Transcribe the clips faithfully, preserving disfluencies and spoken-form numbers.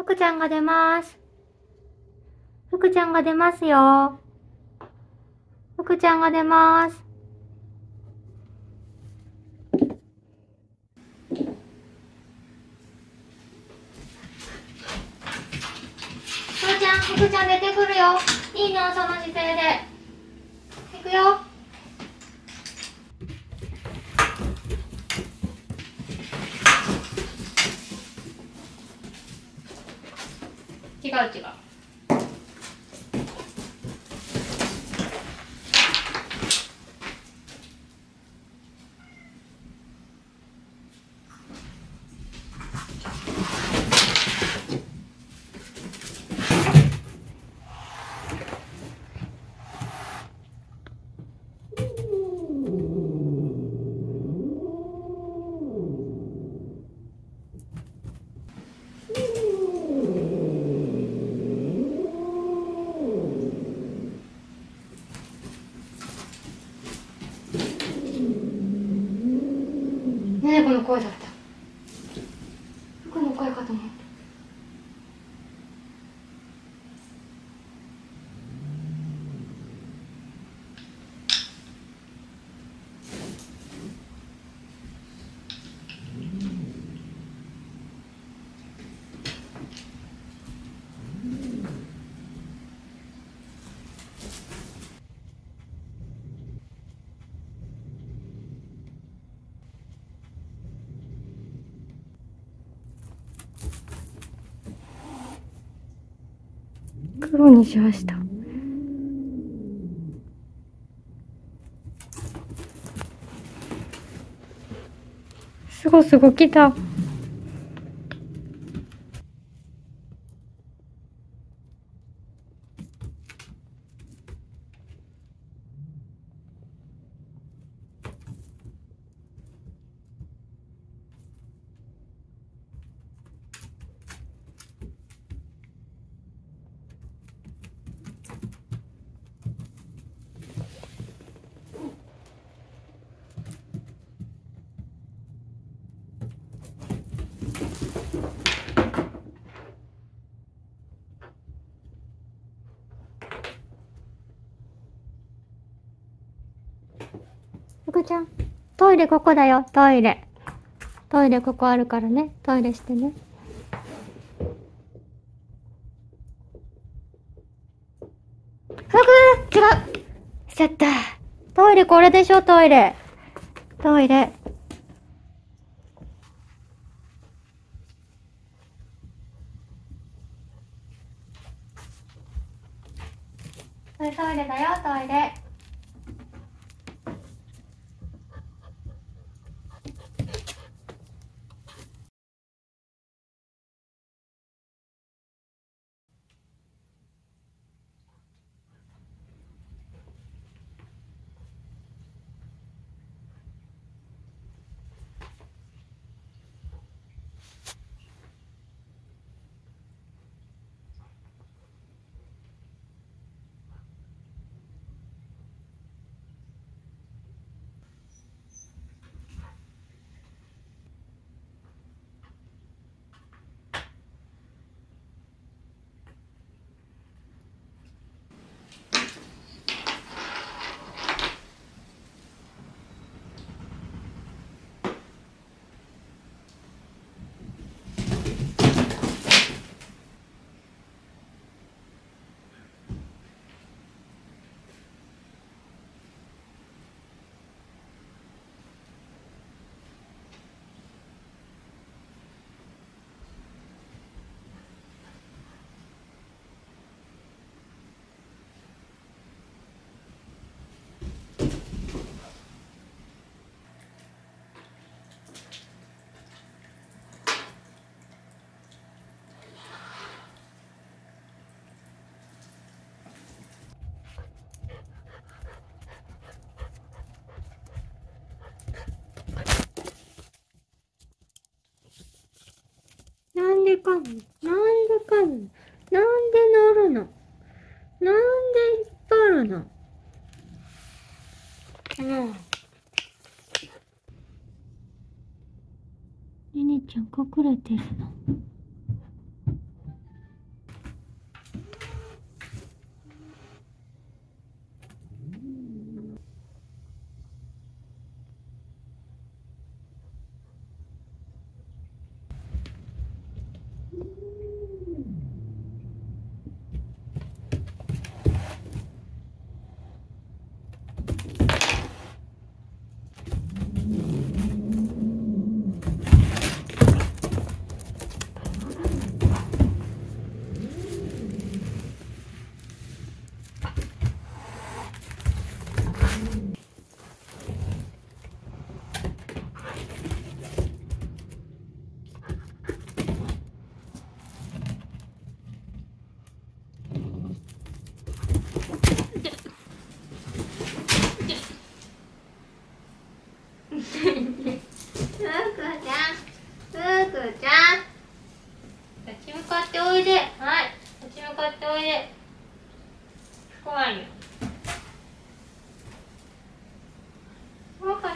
福ちゃんが出ます。福ちゃんが出ますよ。福ちゃんが出ます。福ちゃん、福ちゃん出てくるよ。いいの、その姿勢で。行くよ。違う違う。ねえ、この声だった。服の声かと思った。黒にしました。すごすご来た。福ちゃん、トイレここだよ、トイレ。トイレここあるからね、トイレしてね。福、違うしちゃった。トイレこれでしょ、トイレ。トイレ。トイレだよ、トイレ。なんでかむなんでかむなんで乗るのなんで引っ張るのうん。ねねちゃん隠れてるの。 かっておいで。はい。こっち向かっておいで。怖いよ。怖かった。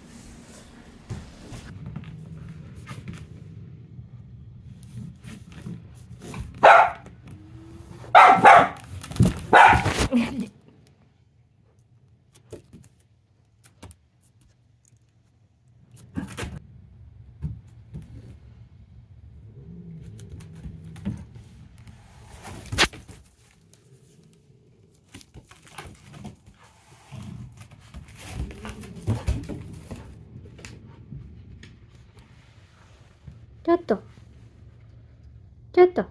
ちょっと。ちょっと。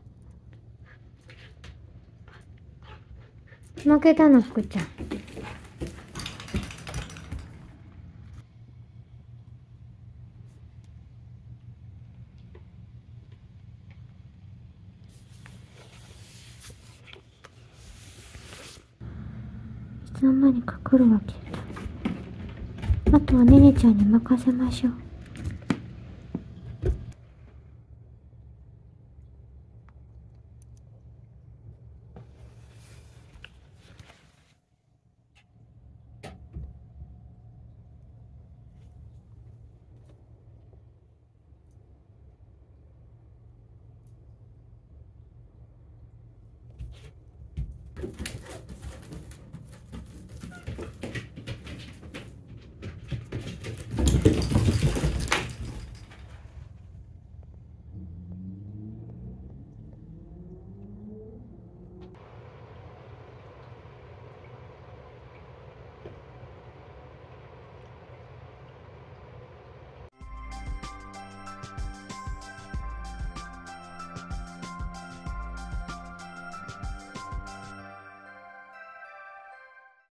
負けたの、福ちゃん。いつの間にか来るわけ。あとはねねちゃんに任せましょう。